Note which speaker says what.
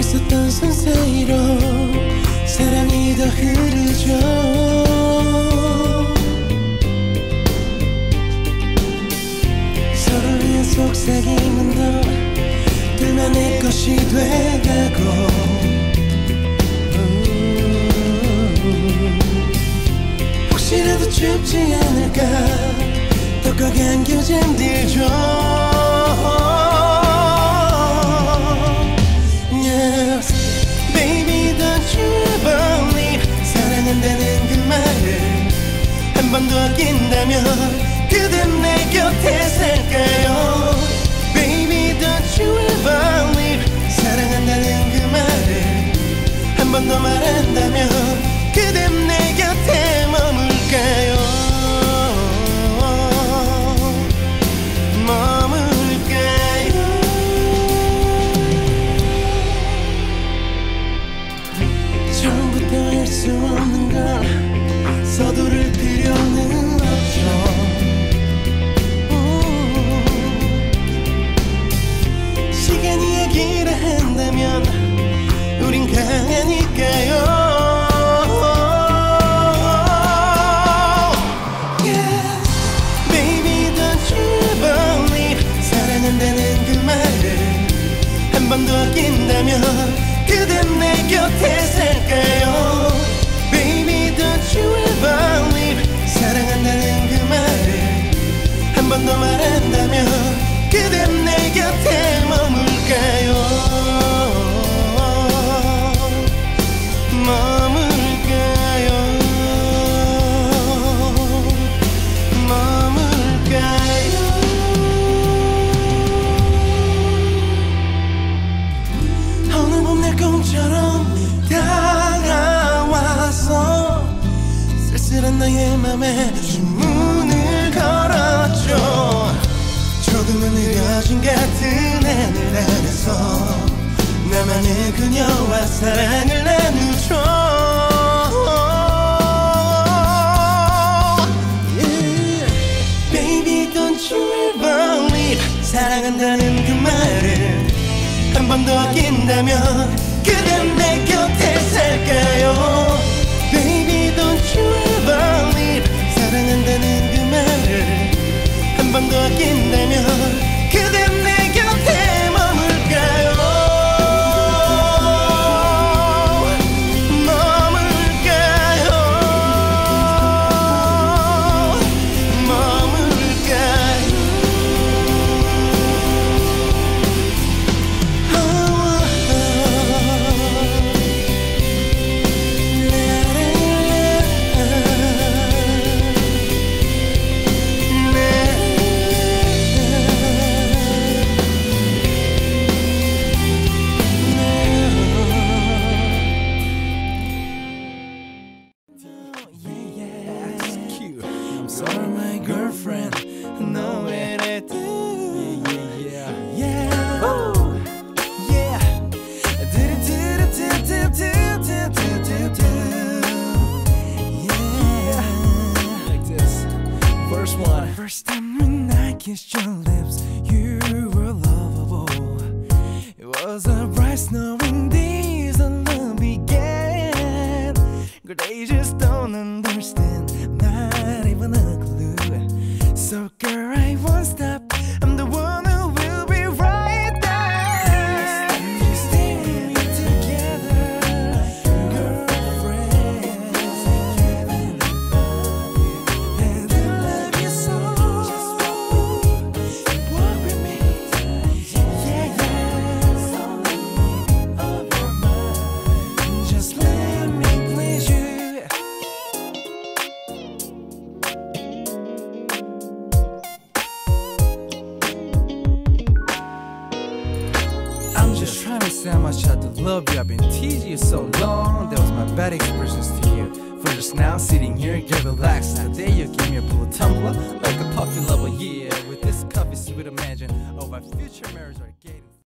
Speaker 1: 있었던 손 사이로 사랑이 더 흐르죠. 서로의 속삭임은 더 둘만의 것이 돼가고 혹시라도 춥지 않을까 더 가게 안겨 잠들죠. Yes, baby don't you ever leave. 사랑한다는 그 말을 한 번 더 아낀다면 그댄 내 곁에 살까요? Baby don't you ever leave. 사랑한다는 그 말을 한 번 더 말한다면 그댄 내 곁에 머물까요? 머물까요? 처음부터 할 수 없는 걸 서두를 필요는 없죠. 시간이 얘기를 한다면 우린 강하니까요. 사랑한다는 그 말을 한 번 더 아낀다면 그댄 내 곁에 살까요? Baby don't you ever leave. 사랑한다는 그 말을 한 번 더 말한다면 그댄 내 곁에 머물까요? 나의 맘에 주문을 걸었죠. 조금은 느려진 같은 하늘 아래서 나만의 그녀와 사랑을 나누죠. Yeah. Baby don't you ever leave. 사랑한다는 그 말을 한 번 더 아낀다면 그댄 내 곁에 살까요? Baby don't you ever leave. 사랑한다는 그 말을 한 번 더 아낀다면 그댄 내 곁에 머물까요? 머물까요? 머물까요? You're my girlfriend, nowhere to do. Yeah. Oh, yeah. Yeah. Like this. Verse 1. First time when I kissed your lips, you were lovable. It was a bright snowing day, the love began. Girl, they just don't understand. Not even a clue. So girl, I won't stop. I'm the one who will be right there. Stay with me together, girlfriends. And I love you so. Walk with me, yeah. So let me up your mind. Just let me please you. Just trying to say how much I do love you. I've been teasing you so long. That was my bad expressions to you. For just now sitting here, get relaxed. Today you give me a blue tumbler like a puppy lover. Yeah, with this coffee sweet imagine of our future marriage or gay.